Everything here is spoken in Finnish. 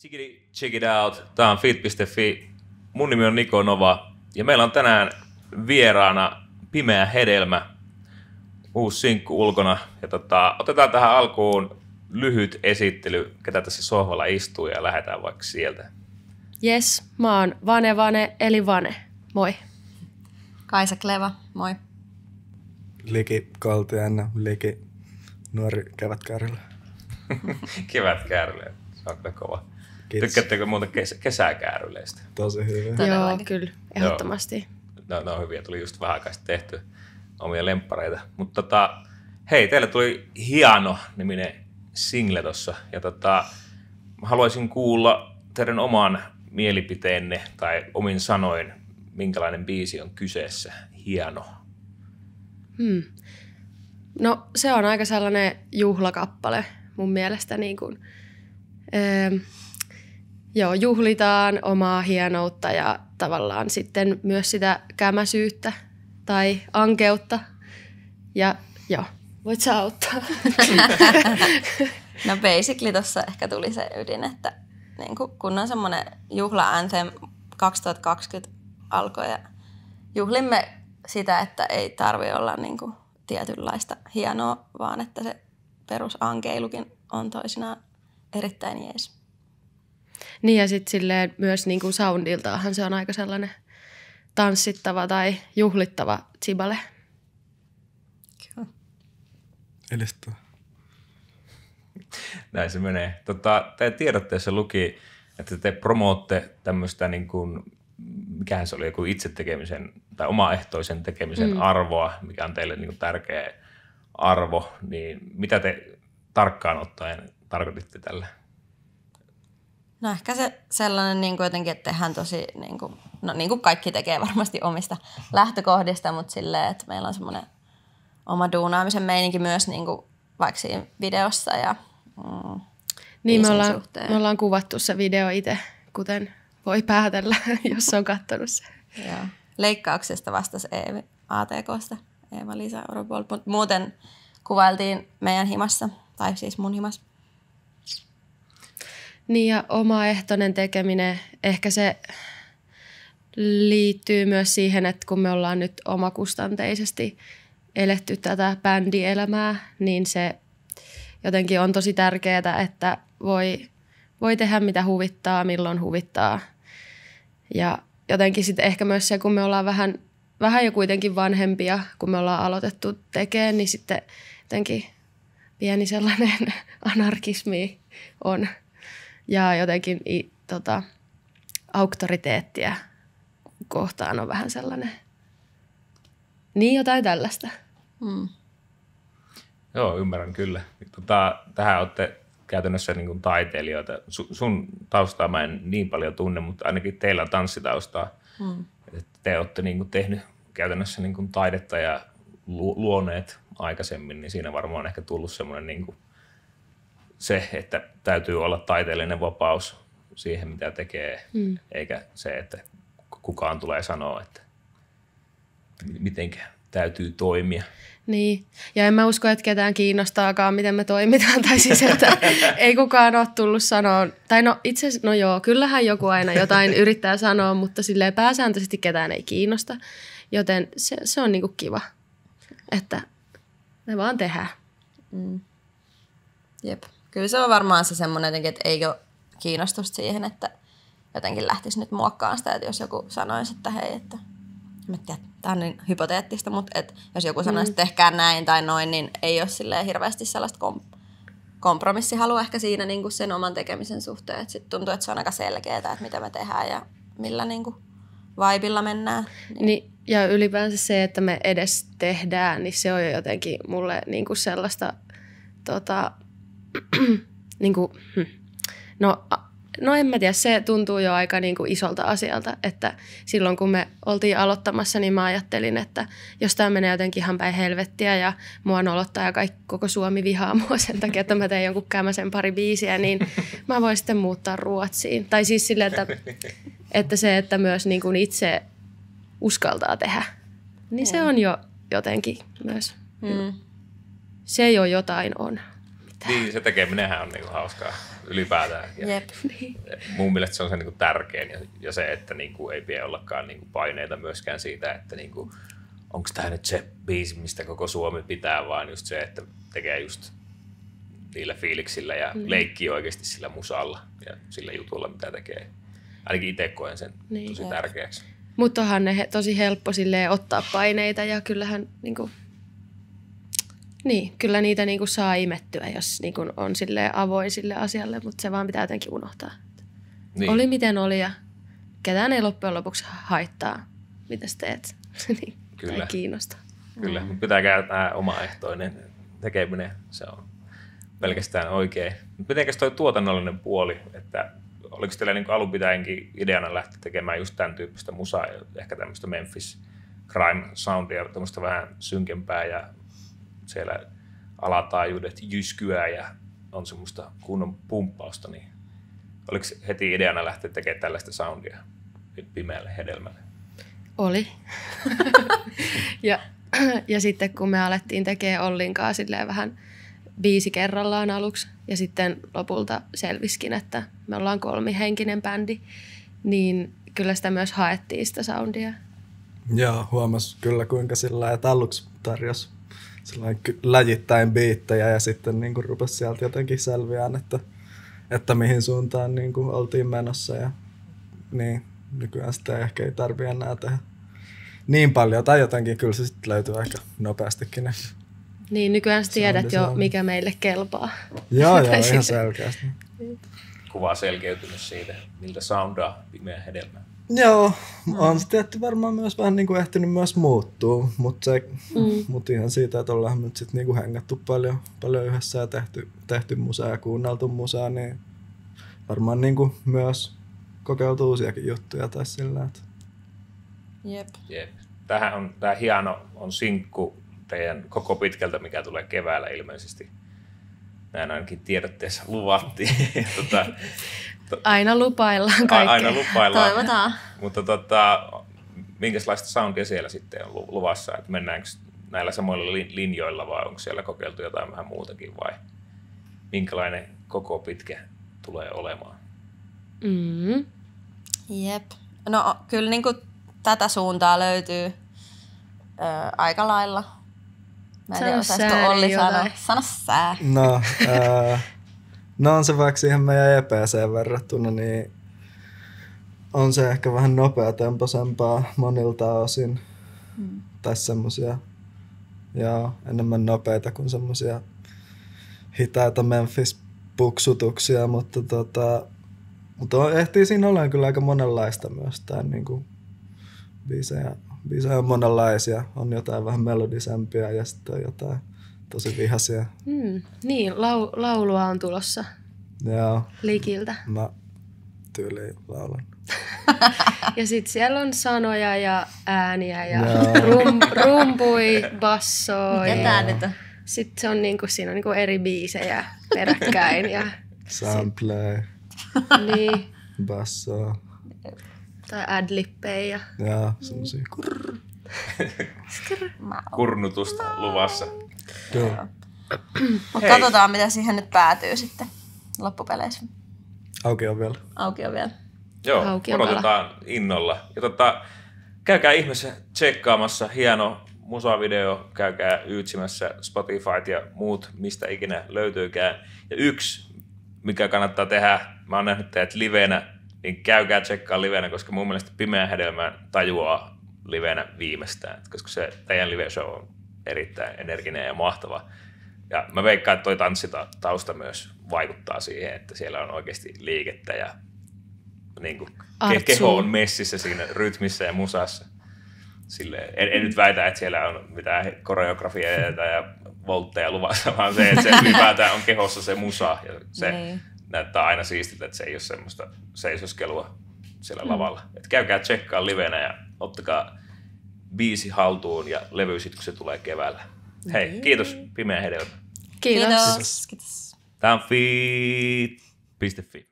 Check it out. Tämä on fit.fi. Mun nimi on Niko Nova. Ja meillä on tänään vieraana Pimeä hedelmä. Uusi sinkku ulkona. Ja otetaan tähän alkuun lyhyt esittely, ketä tässä sohvalla istuu, ja lähdetään vaikka sieltä. Jes, mä oon Vane eli Vane. Moi. Kaisa Kleva, moi. Liki Kaltianna, Liki nuori kevätkäärillä. Kevätkäärillä, se on kyllä kova. Kiitos. Tykkäättekö muuta kesäkääryleistä? Tosi hyvä. Joo, kyllä, ehdottomasti. Ne on hyviä, tuli just vähän aikaa sitten tehty omia lemppareita. Mutta hei, teille tuli Hiano-niminen single tossa. Ja haluaisin kuulla teidän oman mielipiteenne tai omin sanoin, minkälainen biisi on kyseessä. Hiano. No se on aika sellainen juhlakappale mun mielestä. Niin kuin, juhlitaan omaa hienoutta ja tavallaan sitten myös sitä kämäsyyttä tai ankeutta. Ja joo, voit sä auttaa. No basically tuossa ehkä tuli se ydin, että niin kun on semmoinen juhla-anthem 2020 alkoi ja juhlimme sitä, että ei tarvitse olla niin kuin tietynlaista hienoa, vaan että se perusankeilukin on toisinaan erittäin jees. Niin ja sitten silleen myös niin kuin soundiltaahan se on aika sellainen tanssittava tai juhlittava tsibale. Elistyy. Näin se menee. Teidän tiedotteessa luki, että te promootte tämmöistä, niin kuin, mikähän se oli, joku itse tekemisen tai omaehtoisen tekemisen arvoa, mikä on teille niin kuin tärkeä arvo. Niin mitä te tarkkaan ottaen tarkoititte tällä? No ehkä se sellainen niin kuin jotenkin, että tehdään tosi, niin kuin kaikki tekee varmasti omista lähtökohdista, mutta silleen, että meillä on semmoinen oma duunaamisen meininki myös niin kuin vaikka siinä videossa ja niin me ollaan kuvattu se video itse, kuten voi päätellä, jos on katsonut se. Joo. Leikkauksesta vastasi Eevi ATK:sta, Eeva-Liisa Oropol, mutta muuten kuvailtiin meidän himassa, tai siis mun himassa. Niin ja omaehtoinen tekeminen, ehkä se liittyy myös siihen, että kun me ollaan nyt omakustanteisesti eletty tätä bändielämää, niin se jotenkin on tosi tärkeää, että voi tehdä mitä huvittaa, milloin huvittaa. Ja jotenkin sitten ehkä myös se, kun me ollaan vähän jo kuitenkin vanhempia, kun me ollaan aloitettu tekemään, niin sitten jotenkin pieni sellainen anarkismi on. Ja jotenkin auktoriteettia kohtaan on vähän sellainen, niin jotain tällaista. Joo, ymmärrän kyllä. Tähän olette käytännössä niin kuin taiteilijoita. Sun taustaa mä en niin paljon tunne, mutta ainakin teillä on tanssitaustaa. Te olette niin kuin tehnyt käytännössä niin kuin taidetta ja luoneet aikaisemmin, niin siinä varmaan on ehkä tullut semmoinen niin kuin se, että täytyy olla taiteellinen vapaus siihen, mitä tekee, eikä se, että kukaan tulee sanoa, että mitenkä täytyy toimia. Niin, ja en mä usko, että ketään kiinnostaakaan, miten me toimitaan, tai siis, että ei kukaan ole tullut sanoa, tai no itse asiassa, no joo, kyllähän joku aina jotain yrittää sanoa, mutta silleen pääsääntöisesti ketään ei kiinnosta, joten se on niinku kiva, että me vaan tehdään. Jep. Kyllä se on varmaan se semmoinen jotenkin, että ei ole kiinnostusta siihen, että jotenkin lähtisi nyt muokkaamaan sitä, että jos joku sanoisi, että hei, että en tiedä, tämä on niin hypoteettista, mutta että jos joku sanoisi, että tehkää näin tai noin, niin ei ole silleen hirveästi sellaista kompromissihalua ehkä siinä niin kuin sen oman tekemisen suhteen. Sitten tuntuu, että se on aika selkeää, että mitä me tehdään ja millä niin kuin vibilla mennään. Niin, ja ylipäänsä se, että me edes tehdään, niin se on jo jotenkin mulle niin kuin sellaista, niin kuin, no en mä tiedä, se tuntuu jo aika niin kuin isolta asialta, että silloin kun me oltiin aloittamassa, niin mä ajattelin, että jos tämä menee jotenkin ihan päin helvettiä ja mua nolottaa ja koko Suomi vihaa mua sen takia, että mä teen jonkun kämäsen pari biisiä, niin mä voin sitten muuttaa Ruotsiin. Tai siis silleen, että se, että myös niin kuin itse uskaltaa tehdä, niin se on jo jotenkin myös, se jo jotain on. Niin, se tekeminenhän on niinku hauskaa ylipäätään. Ja Jep. mun mielestä se on se niinku tärkein ja se, että niinku ei pidä ollakaan niinku paineita myöskään siitä, että niinku, onko tämä nyt se biisi, mistä koko Suomi pitää, vaan just se, että tekee just niillä fiiliksillä ja leikkii oikeasti sillä musalla ja sillä jutulla, mitä tekee. Ainakin itse koen sen tosi tärkeäksi. Mutta onhan ne tosi helppo silleen ottaa paineita ja kyllähän niinku, kyllä niitä niinku saa imettyä, jos niinku on silleen avoin sille asialle, mutta se vaan pitää jotenkin unohtaa. Niin. Oli miten oli ja ketään ei loppujen lopuksi haittaa, mitä sä teet. Niin, Kyllä. tai kiinnostaa. Kyllä, mutta pitää käydä omaehtoinen tekeminen, se on pelkästään oikein. Mitenkäs toi tuotannollinen puoli, että oliko teillä niin alun pitäenkin ideana lähteä tekemään just tämän tyyppistä musaa, ehkä tämmöistä Memphis crime soundia, tämmöistä vähän synkempää ja siellä alataajuudet jyskyää ja on semmoista kunnon pumppausta, niin oliko heti ideana lähteä tekemään tällaista soundia pimeälle hedelmälle? Oli. ja sitten kun me alettiin tekemään Ollinkaan silleen vähän biisi kerrallaan aluksi ja sitten lopulta selviskin, että me ollaan 3-henkinen bändi, niin kyllä sitä myös haettiin sitä soundia. Joo, huomas kyllä kuinka sillä että aluksi tarjosi läjittäin biittejä ja sitten niin kuin rupesi sieltä jotenkin selviään, että mihin suuntaan niin kuin oltiin menossa ja niin nykyään sitä ehkä ei tarvitse enää tehdä niin paljon tai jotenkin kyllä se sitten löytyy aika nopeastikin. Niin, nykyään sä tiedät jo, mikä meille kelpaa. Joo, ihan selkeästi. Kuva selkeytynyt siitä, miltä soundaa pimeä hedelmä. Joo, on se tietty varmaan myös vähän niin kuin ehtinyt myös muuttuu, mutta ihan siitä, että ollaan nyt sitten niin kuin hengattu paljon yhdessä ja tehty musaa ja kuunneltu musaa, niin varmaan niin kuin myös kokeiltu uusiakin juttuja tai sillä, että... Jep. Tämä hieno on sinkku teidän koko pitkältä, mikä tulee keväällä ilmeisesti. Näin ainakin tiedotteessa luvattiin. Aina lupaillaan kaikkea. Aina lupaillaan. Toivotaan. Mutta minkälaista soundia siellä sitten on luvassa? Että mennäänkö näillä samoilla linjoilla vai onko siellä kokeiltu jotain vähän muutakin vai minkälainen koko pitkä tulee olemaan? Mm-hmm. Jep. No kyllä niin kuin tätä suuntaa löytyy aika lailla. Mä en tiedä, osaisiko Olli sanoa. Sano sää. No on se vaikka siihen meidän EPC:hen verrattuna, niin on se ehkä vähän nopeatempoisempaa monilta osin. Tai semmosia enemmän nopeita kuin semmosia hitaita Memphis-puksutuksia, mutta ehtii siinä olemaan kyllä aika monenlaista myös. Tää niinku biisejä on monenlaisia. On jotain vähän melodisempia ja sitten on jotain tosi vihaisia. Niin, laulua on tulossa. Joo. Likiltä. Mä tyyliin laulan. Ja sitten siellä on sanoja ja ääniä ja rumpui, bassoi. Mitä tää nyt on? Sitten se on niinku, siinä on niinku eri biisejä peräkkäin. Ja Sample. Niin. Basso. Tai adlippejä. Joo, semmosia Kurnutusta luvassa. Joo. Mutta katsotaan, mitä siihen nyt päätyy sitten loppupeleissä. Auki on vielä. Joo, Auki on odotetaan innolla. Ja käykää ihmeessä tsekkaamassa hieno musavideo, käykää yytsimässä Spotifyt ja muut, mistä ikinä löytyykään. Ja yksi, mikä kannattaa tehdä, mä oon nähnyt teidät livenä, niin käykää tsekkaa livenä, koska mun mielestä Pimeän hedelmän tajuaa livenä viimeistään, koska se teidän live-show on erittäin energinen ja mahtava. Ja mä veikkaan, että toi tanssitausta myös vaikuttaa siihen, että siellä on oikeasti liikettä ja niin kuin keho on messissä siinä rytmissä ja musassa. Silleen, en nyt väitä, että siellä on mitään koreografiaa ja voltteja luvassa, vaan se, että se ylipäätään on kehossa se musa ja se näyttää aina siistiltä, että se ei ole semmoista seisoskelua siellä lavalla. Et käykää tsekkaa livenä ja ottakaa biisi haltuun ja levy sit, kun se tulee keväällä. Hei, kiitos Pimeä hedelmä. Kiitos. Kiitos. Tää on feed.fi.